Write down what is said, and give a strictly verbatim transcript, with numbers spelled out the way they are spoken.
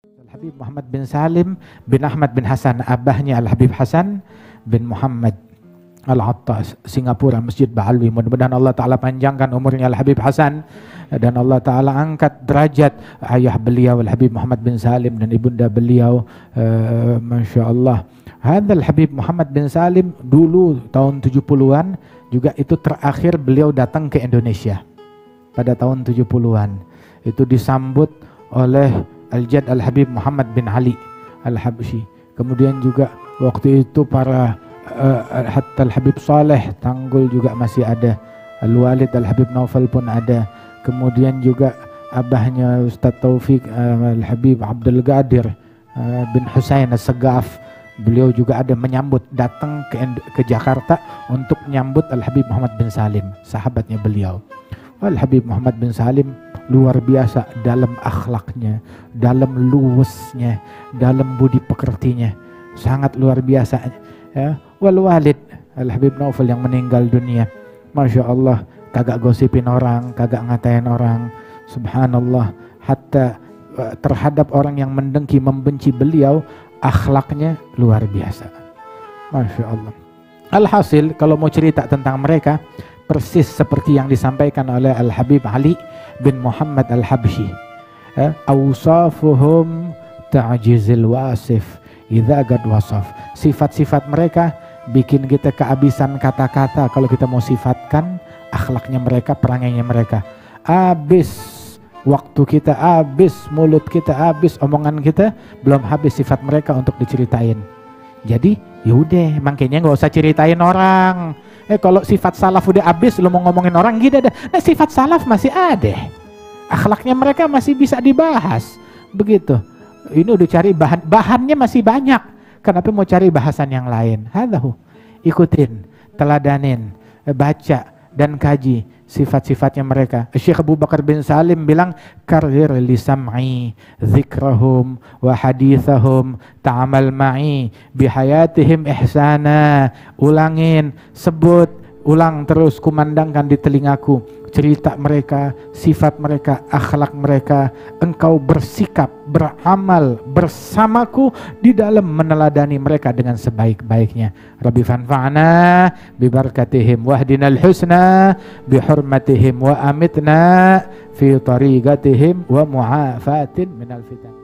Al-Habib Muhammad bin Salim bin Ahmad bin Hasan, abahnya Al-Habib Hasan bin Muhammad Al-Attas, Singapura, Masjid Ba'alwi. Mudah-mudahan Allah Ta'ala panjangkan umurnya Al-Habib Hasan dan Allah Ta'ala angkat derajat ayah beliau Al-Habib Muhammad bin Salim dan ibunda beliau. uh, Masya Allah. Hadal Habib Muhammad bin Salim dulu tahun tujuh puluhan juga itu terakhir beliau datang ke Indonesia pada tahun tujuh puluhan. Itu disambut oleh Al-Jad Al-Habib Muhammad bin Ali Al-Habsyi. Kemudian juga waktu itu para uh, hatta Al-Habib Saleh Tanggul juga masih ada. Al-Walid Al-Habib Naufal pun ada. Kemudian juga abahnya Ustaz Taufik uh, Al-Habib Abdul Qadir uh, bin Husain As-Segaf. Beliau juga ada menyambut, datang ke, ke Jakarta untuk menyambut Al-Habib Muhammad bin Salim, sahabatnya beliau. Al-Habib Muhammad bin Salim luar biasa dalam akhlaknya, dalam luwesnya, dalam budi pekertinya, sangat luar biasa. Ya. Wal Walid Al-Habib Naufal yang meninggal dunia, Masya Allah, kagak gosipin orang, kagak ngatain orang, subhanallah. Hatta uh, terhadap orang yang mendengki, membenci beliau, akhlaknya luar biasa, Masya Allah. Alhasil kalau mau cerita tentang mereka, persis seperti yang disampaikan oleh Al-Habib Ali bin Muhammad Al-Habsyi. eh, Awsafuhum ta'jizil wasif idza qad wasaf. Sifat-sifat mereka bikin kita kehabisan kata-kata kalau kita mau sifatkan akhlaknya mereka, perangainya mereka. Habis waktu kita, habis mulut kita, habis omongan kita, belum habis sifat mereka untuk diceritain. Jadi yaudah, makanya nggak usah ceritain orang. Eh kalau sifat salaf udah habis, lu mau ngomongin orang gitu ada. Nah sifat salaf masih ada, akhlaknya mereka masih bisa dibahas. Begitu. Ini udah cari bahan, bahannya masih banyak. Kenapa mau cari bahasan yang lain? Hadahu, ikutin, teladanin, baca dan kaji sifat-sifatnya mereka. Syekh Abu Bakar bin Salim bilang, karir li sam'i zikrahum wa hadithahum ta'amal ma'i bihayatihim ihsana. Ulangin, sebut, ulang terus, kumandangkan di telingaku cerita mereka, sifat mereka, akhlak mereka. Engkau bersikap, beramal bersamaku di dalam meneladani mereka dengan sebaik-baiknya. Rabbi fanfa'na bibarakatihim wahdinal husna bihurmatihim wa amitna fi tariqatihim wa mu'afatin minal fitan.